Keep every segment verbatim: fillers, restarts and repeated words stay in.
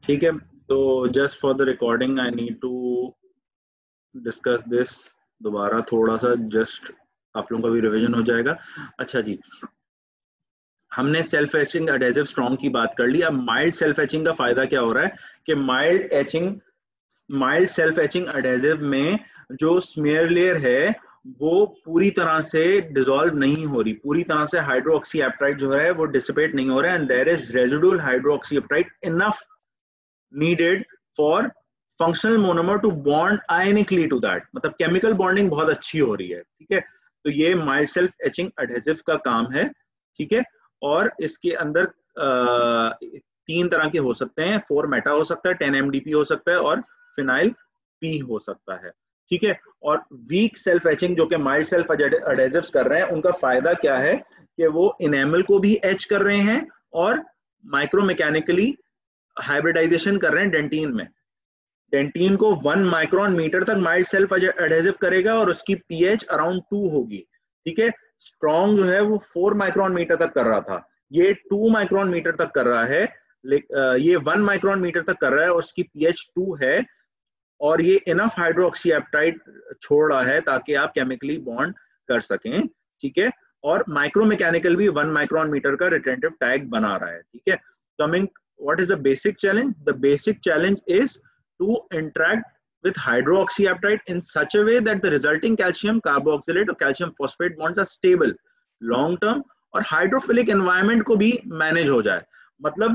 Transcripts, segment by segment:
ठीक है, तो just for the recording I need to discuss this दोबारा थोड़ा सा, जस्ट आप लोगों का भी रिवीजन हो जाएगा। अच्छा जी, हमने सेल्फ एचिंग एडहेसिव स्ट्रॉन्ग की बात कर ली। अब माइल्ड सेल्फ एचिंग का फायदा क्या हो रहा है कि mild etching mild self etching adhesive में जो स्मीयर लेयर है वो पूरी तरह से डिसॉल्व नहीं हो रही, पूरी तरह से हाइड्रोक्सी एप्टाइट जो है वो डिसिपेट नहीं हो रहा है, and there is residual hydroxyapatite enough needed for functional monomer to bond ionically to that, मतलब केमिकल बॉन्डिंग बहुत अच्छी हो रही है। ठीक है, तो ये माइल्ड सेल्फ एचिंग एडहेसिव का काम है। ठीक है, और इसके अंदर आ, तीन तरह के हो सकते हैं, फोर मेटा हो सकता है, टेन एमडीपी हो सकता है और फिनाइल पी हो सकता है। ठीक है, और वीक सेल्फ एचिंग जो कि माइल्ड सेल्फ एडहेसिव्स कर रहे हैं, उनका फायदा क्या है कि वो इनेमल को भी एच कर रहे हैं और माइक्रो मैकेनिकली हाइब्रिडाइजेशन कर रहे हैं डेंटीन में। डेंटीन को वन माइक्रोन मीटर तक माइल्ड सेल्फ एडहेसिव करेगा और उसकी पीएच अराउंड टू होगी। ठीक है, स्ट्रॉन्ग जो है वो फोर माइक्रोन मीटर तक कर रहा था, ये टू माइक्रोन मीटर तक कर रहा है, ये वन माइक्रोन मीटर तक कर रहा है और उसकी पीएच टू है, और ये इनफ हाइड्रोक्सी एप्टाइट छोड़ रहा है ताकि आप केमिकली बॉन्ड कर सकें। ठीक है, और माइक्रो मैकेनिकल भी वन माइक्रोन मीटर का रिटेंटिव टैग बना रहा है। ठीक है, coming what is the basic challenge? The basic challenge is to interact with hydroxyapatite in such a way that the resulting calcium carboxylate or calcium phosphate bonds are stable long term और hydrophilic environment को भी manage हो जाए, मतलब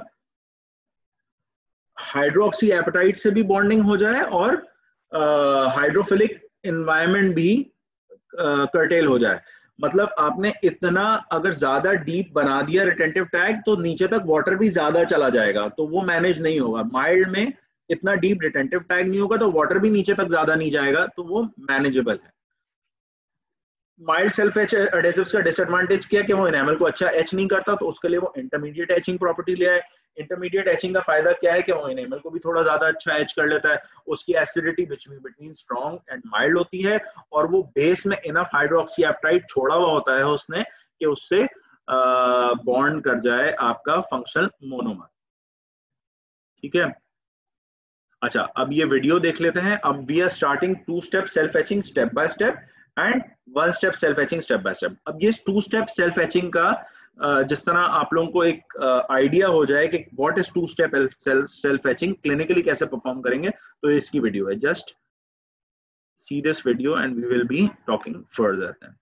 hydroxy apatite से भी bonding हो जाए और हाइड्रोफिलिक एनवायरनमेंट भी कर्टेल हो जाए। मतलब आपने इतना अगर ज्यादा डीप बना दिया रिटेंटिव टैग तो नीचे तक वाटर भी ज्यादा चला जाएगा, तो वो मैनेज नहीं होगा। माइल्ड में इतना डीप रिटेंटिव टैग नहीं होगा तो वाटर भी नीचे तक ज्यादा नहीं जाएगा, तो वो मैनेजेबल है। माइल्ड सेल्फ एडहेसिव्स का डिसएडवांटेज क्या है कि वो एनामल को अच्छा एच नहीं करता, तो उसके लिए वो इंटरमीडिएट एचिंग प्रॉपर्टी ले आए। इंटरमीडिएट एचिंग का फायदा क्या है कि वो एनामल को भी थोड़ा ज्यादा अच्छा एच कर लेता है, उसकी acidity between strong and mild होती है, और वो बेस में इनफ हाइड्रोक्सी एप्टाइट छोड़ा हुआ होता है उसने कि उससे बॉन्ड कर जाए आपका फंक्शनल मोनोमर। ठीक है, अच्छा अब ये वीडियो देख लेते हैं। अब we are starting two step self etching step by step and one step self etching step by step. अब ये टू स्टेप सेल्फ एचिंग का जिस तरह आप लोगों को एक आइडिया हो जाए कि what is two step self etching, clinically कैसे परफॉर्म करेंगे, तो इसकी वीडियो है। Just see this video and we will be talking further then.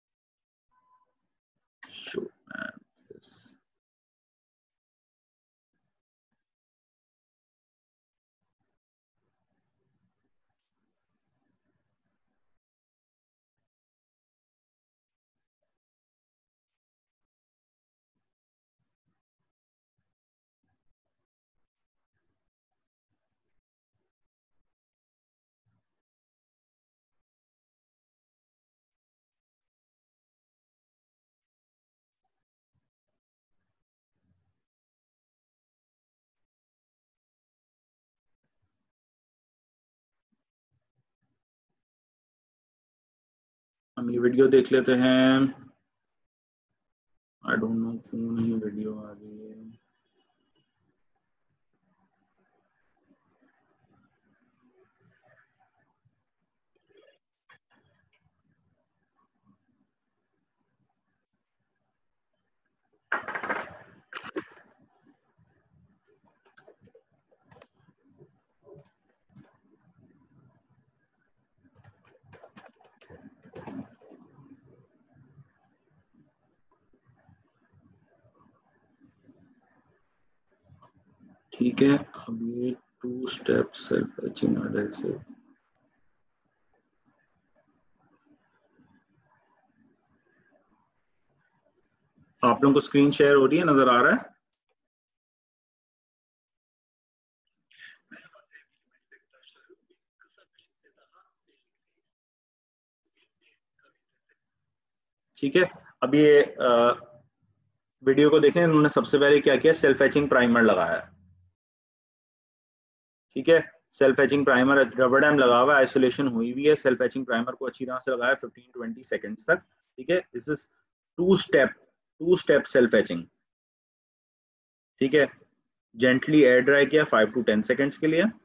Sure, man. हम ये वीडियो देख लेते हैं। आई डोंट नो क्यों नहीं वीडियो आ रही है। ठीक है, अब ये two step self etching adhesive आप लोगों को स्क्रीन शेयर हो रही है, नजर आ रहा है? ठीक है, अब ये आ, वीडियो को देखें। उन्होंने सबसे पहले क्या किया, सेल्फ एचिंग प्राइमर लगाया। ठीक है, self etching primer rubber dam लगा हुआ है, आइसोलेशन हुई हुई है। सेल्फ एचिंग प्राइमर को अच्छी तरह से लगाया फिफ्टीन ट्वेंटी सेकंड्स तक। ठीक है, this is two step two step self etching. ठीक है, जेंटली एयर ड्राई किया फाइव टू टेन सेकेंड्स के लिए।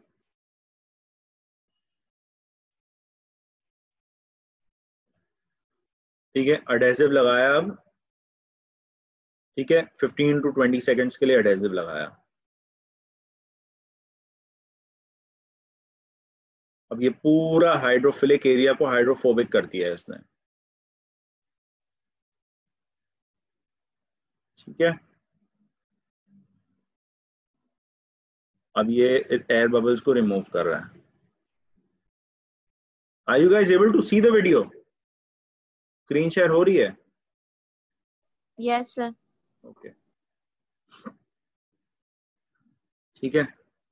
ठीक है, एडहेसिव लगाया अब। ठीक है, फिफ्टीन टू ट्वेंटी सेकेंड्स के लिए एडहेसिव लगाया। अब ये पूरा हाइड्रोफिलिक एरिया को हाइड्रोफोबिक कर दिया है इसने। ठीक है, अब ये एयर बबल्स को रिमूव कर रहा है। Are you guys able to see the video? Screen share हो रही है? Yes sir. ओके, ठीक है।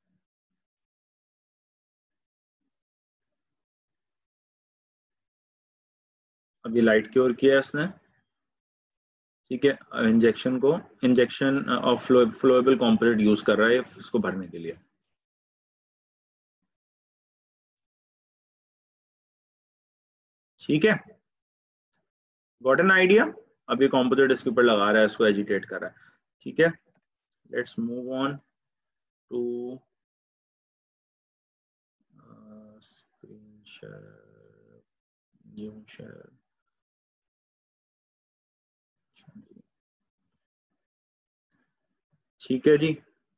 अभी लाइट क्योर किया है इसने। ठीक है, इंजेक्शन को injection of flowable composite use कर रहा है इसको भरने के लिए। ठीक है, गॉट एन आइडिया? अब ये कॉम्पोजिट इसके ऊपर लगा रहा है, इसको एजिटेट कर रहा है। ठीक है, let's move on to screen share, new share. ठीक है जी,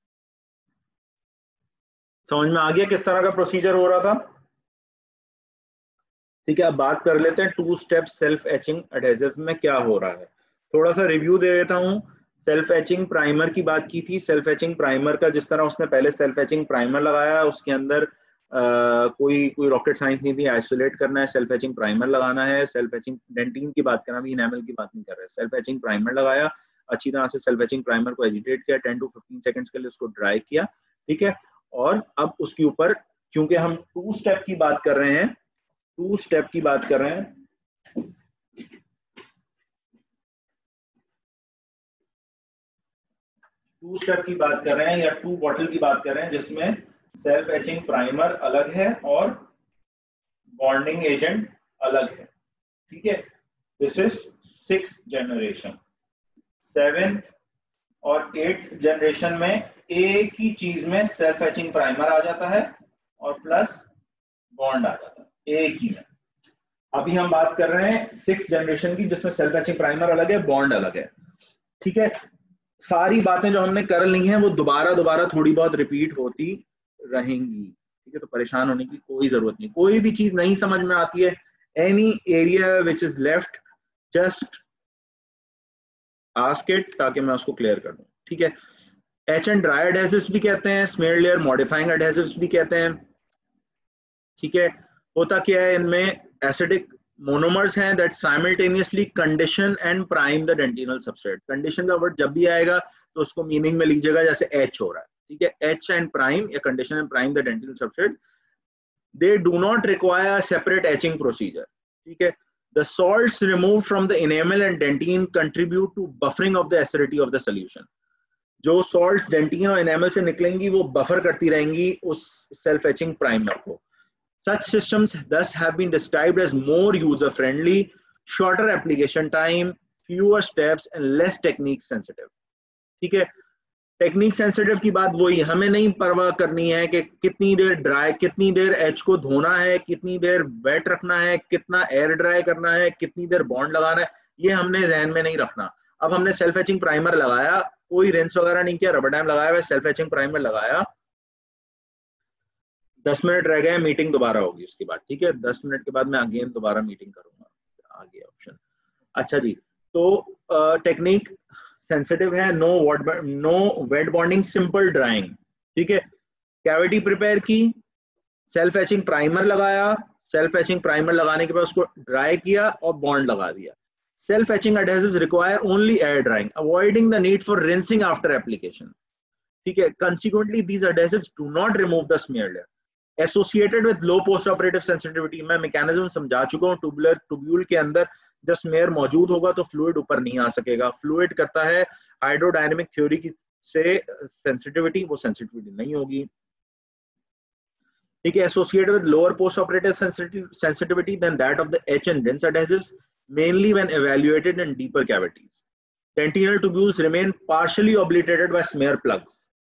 समझ में आ गया किस तरह का प्रोसीजर हो रहा था? ठीक है, अब बात कर लेते हैं two step self etching adhesive में क्या हो रहा है। थोड़ा सा रिव्यू दे देता हूँ। सेल्फ एचिंग प्राइमर की बात की थी। सेल्फ एचिंग प्राइमर का जिस तरह उसने पहले सेल्फ एचिंग प्राइमर लगाया, उसके अंदर आ, कोई कोई रॉकेट साइंस नहीं थी। आइसोलेट करना है, सेल्फ एचिंग प्राइमर लगाना है। सेल्फ एचिंग डेंटिन की बात करना, अभी इनेमल की बात नहीं कर रहे। सेल्फ एचिंग प्राइमर लगाया, अच्छी तरह से सेल्फ एचिंग प्राइमर को एजिटेट किया, टेन टू फिफ्टीन सेकंड्स के लिए उसको ड्राई किया। ठीक है, और अब उसके ऊपर, क्योंकि हम टू स्टेप की बात कर रहे हैं टू स्टेप की बात कर रहे हैं टू स्टेप की बात कर रहे हैं या टू बॉटल की बात कर रहे हैं, जिसमें सेल्फ एचिंग प्राइमर अलग है और बॉन्डिंग एजेंट अलग है। ठीक है, this is six generation. Seventh और एट्थ जनरेशन में एक ही चीज में सेल्फ एचिंग प्राइमर आ जाता है और प्लस बॉन्ड आ जाता है एक ही में। अभी हम बात कर रहे हैं सिक्स जनरेशन की, जिसमें सेल्फ एचिंग प्राइमर अलग है, बॉन्ड अलग है। ठीक है, सारी बातें जो हमने कर ली हैं वो दोबारा दोबारा थोड़ी बहुत रिपीट होती रहेंगी। ठीक है, तो परेशान होने की कोई जरूरत नहीं। कोई भी चीज नहीं समझ में आती है, any area which is left, just ask it ताकि मैं उसको क्लियर कर दूं। ठीक है, एच एंड ड्राई एडहेसिव्स भी कहते हैं, स्मीयर लेयर मॉडिफाइंग एडहेसिव्स भी कहते हैं। ठीक है, होता क्या है, इनमें एसिडिक मोनोमर्स हैं that simultaneously condition and prime the dentinal substrate. Condition का वर्ड जब भी आएगा तो उसको मीनिंग में लीजिएगा जैसे एच हो रहा है। ठीक है, एच एंड प्राइम या condition and prime the dentinal substrate, they do not require separate etching procedure. ठीक है, the salts removed from the enamel and dentine contribute to buffering of the acidity of the solution. जो salts dentine और enamel से निकलेंगी वो buffer करती रहेंगी उस self etching primer को। Such systems thus have been described as more user friendly, shorter application time, fewer steps and less technique sensitive. ठीक है, टेक्निक सेंसिटिव की बात वही, हमें नहीं परवाह करनी है कि कितनी देर ड्राई, कितनी देर एच को धोना है, कितनी देर वेट रखना है, कितना एयर ड्राई करना है, कितनी देर बॉन्ड लगाना है, ये हमने जहन में नहीं रखना। अब हमने सेल्फ एचिंग प्राइमर लगाया, कोई रिंस वगैरह नहीं किया, रबर डैम लगाया हुआ, सेल्फ एचिंग प्राइमर लगाया, दस मिनट रह गए, मीटिंग दोबारा होगी उसके बाद। ठीक है, दस मिनट के बाद मैं अगेन दोबारा मीटिंग करूंगा। आ गया ऑप्शन। अच्छा जी, तो टेक्निक सेंसिटिव है, no what no wet bonding, simple drying. ठीक है, कैविटी प्रिपेयर की, सेल्फ एचिंग प्राइमर लगाया, सेल्फ एचिंग प्राइमर लगाने के बाद उसको ड्राई किया और बॉन्ड लगा दिया। Self etching adhesives require only air drying, avoiding the need for rinsing after application. ठीक है, consequently these adhesives do not remove the smear layer. Associated with low post operative sensitivity, मैं mechanism समझा चुका हूँ। Tubular tubule के अंदर जब smear मौजूद होगा तो फ्लूइड ऊपर नहीं आ सकेगा। फ्लूइड करता है हाइड्रोडायनेमिक थ्योरी की से सेंसिटिविटी, वो सेंसिटिविटी नहीं होगी। ठीक है, associated with lower post operative sensitivity than that of the etch and rinse adhesives, mainly when evaluated in deeper cavities. Dentinal tubules remain partially obliterated by smear plugs.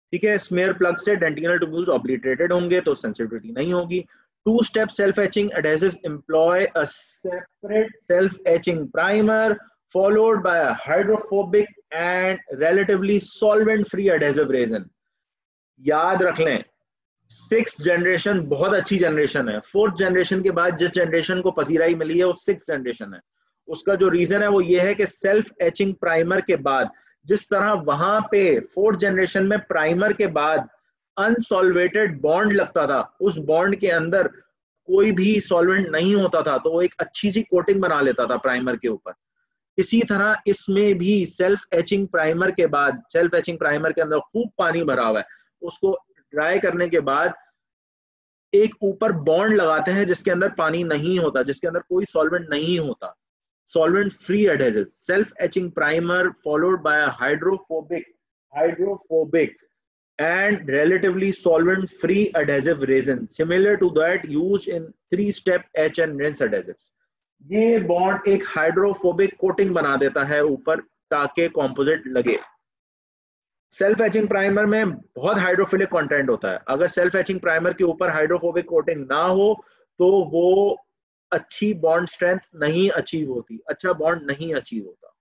ठीक है, smear plug से डेंटिनल tubules obliterated होंगे तो sensitivity नहीं होगी। Two step self etching adhesives employ a separate self etching primer followed by a hydrophobic and relatively solvent free adhesive resin। याद रख लें, सिक्स जनरेशन बहुत अच्छी जनरेशन है, फोर्थ जनरेशन के बाद जिस जनरेशन को पसीराई मिली है वो सिक्स जनरेशन है। उसका जो रीजन है वो ये है कि सेल्फ एचिंग प्राइमर के बाद जिस तरह वहां पे फोर्थ जनरेशन में प्राइमर के बाद अनसॉल्वेटेड बॉन्ड लगता था, उस बॉन्ड के अंदर कोई भी सॉल्वेंट नहीं होता था तो वो एक अच्छी सी कोटिंग बना लेता था प्राइमर के ऊपर। इसी तरह इसमें भी सेल्फ एचिंग प्राइमर के बाद, सेल्फ एचिंग प्राइमर के अंदर खूब पानी भरा हुआ है, उसको ड्राई करने के बाद एक ऊपर बॉन्ड लगाते हैं जिसके अंदर पानी नहीं होता, जिसके अंदर कोई सॉल्वेंट नहीं होता, solvent free adhesive. Self etching primer followed by hydrophobic hydrophobic and relatively solvent free adhesive resin similar to that used in three step etch and rinse adhesives। ये बॉन्ड एक हाइड्रोफोबिक कोटिंग बना देता है ऊपर ताकि composite लगे। Self etching primer में बहुत हाइड्रोफिलिक कंटेंट होता है, अगर सेल्फ एचिंग प्राइमर के ऊपर हाइड्रोफोबिक कोटिंग ना हो तो वो अच्छी बॉन्ड स्ट्रेंथ नहीं अचीव होती, अच्छा बॉन्ड नहीं अचीव होता।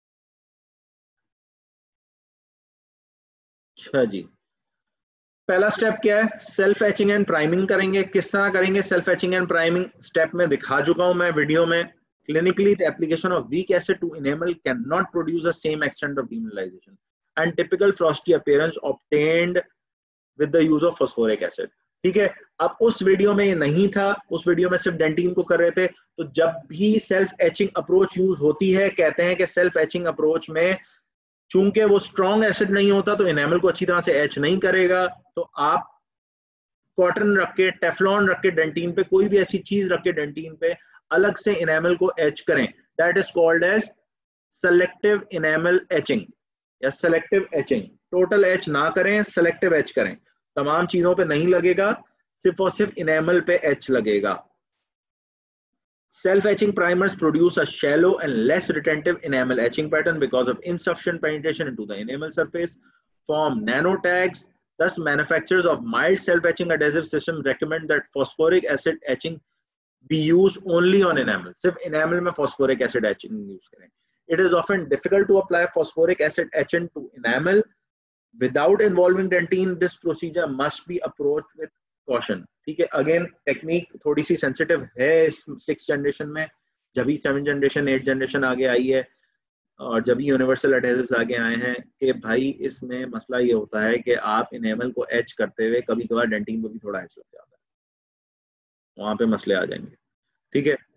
अच्छा जी, पहला स्टेप क्या है, सेल्फ एचिंग एंड प्राइमिंग करेंगे। किस तरह करेंगे self etching and priming, step में दिखा चुका हूं मैं वीडियो में। Clinically, the application of weak acid to enamel cannot produce the same extent of demineralization and typical frosty appearance obtained with the use of phosphoric acid। ठीक है, अब उस वीडियो में ये नहीं था, उस वीडियो में सिर्फ डेंटिन को कर रहे थे। तो जब भी सेल्फ एचिंग अप्रोच यूज होती है, कहते हैं कि सेल्फ एचिंग अप्रोच में चूंकि वो स्ट्रॉन्ग एसिड नहीं होता तो इनेमल को अच्छी तरह से एच नहीं करेगा, तो आप कॉटन रख के, टेफ्लॉन रख के डेंटिन पे, कोई भी ऐसी चीज रख के डेंटिन पे अलग से इनेमल को एच करें, that is called as selective enamel etching या सेलेक्टिव एचिंग। टोटल एच ना करें, सेलेक्टिव एच करें, तमाम चीजों पे नहीं लगेगा, सिर्फ और सिर्फ इनेमल पे एच लगेगा। Self-etching primers produce a shallow and less retentive enamel etching pattern because of insufficient penetration into the enamel surface, form nanotags. Thus, manufacturers of mild self-etching adhesive systems recommend that phosphoric acid etching be used only on enamel. सिर्फ enamel में phosphoric acid etching use करें। It is often difficult to apply phosphoric acid etchant to enamel without involving dentine. This procedure must be approached with caution। ठीक है, again technique थोड़ी सी sensitive है इस six generation में, जब भी सेवन जनरेशन एट जनरेशन आगे आई है और जब भी यूनिवर्सल एडहेसिव्स आगे आए हैं कि भाई इसमें मसला ये होता है कि आप इनेमल को एच करते हुए कभी कभार डेंटिन को भी थोड़ा एच लग जाता है, वहां पे मसले आ जाएंगे। ठीक है,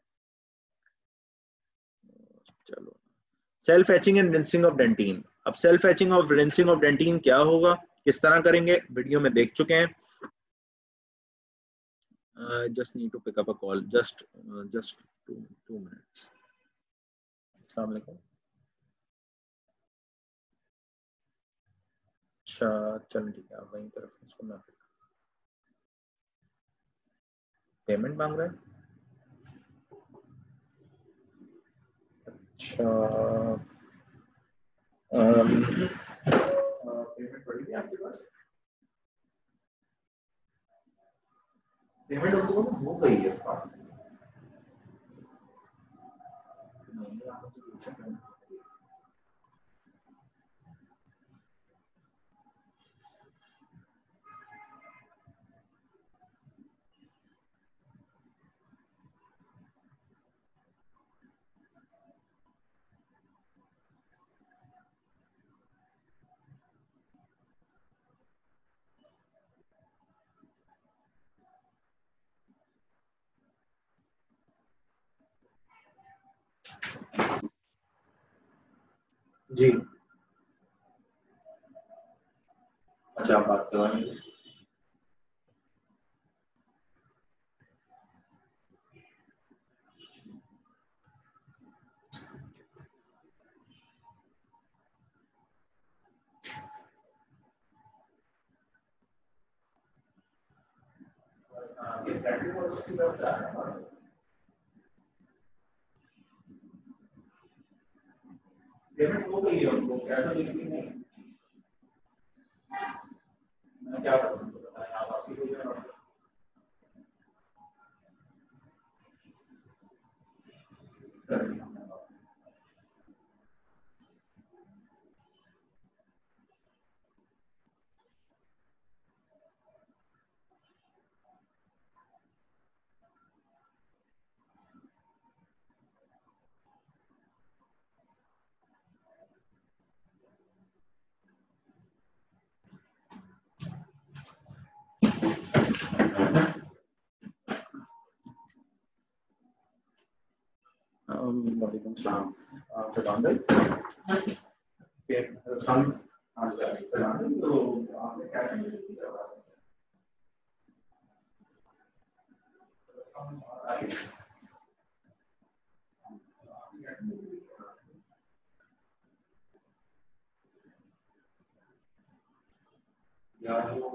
चलो self etching and rinsing of dentin. अब self etching of rinsing of dentin क्या होगा, किस तरह करेंगे, वीडियो में देख चुके हैं। I uh, just need to pick up a call. Just, uh, just two, two minutes. अस्सलाम वालेकुम। अच्छा चलो ठीक है, आप वहीं पर रखें इसको, मैं पेमेंट मांग रहा है। अच्छा पेमेंट पड़ी है आपके पास? पेमेंट उनको हो गई है पास नहीं, आप तो पूछा करना। जी अच्छा, आप बात करवाएंगे। पेमेंट हो गई है उनको, कैसा नहीं। वालेकुम सलाम फरहान भाई सलाम तो आपने क्या या वो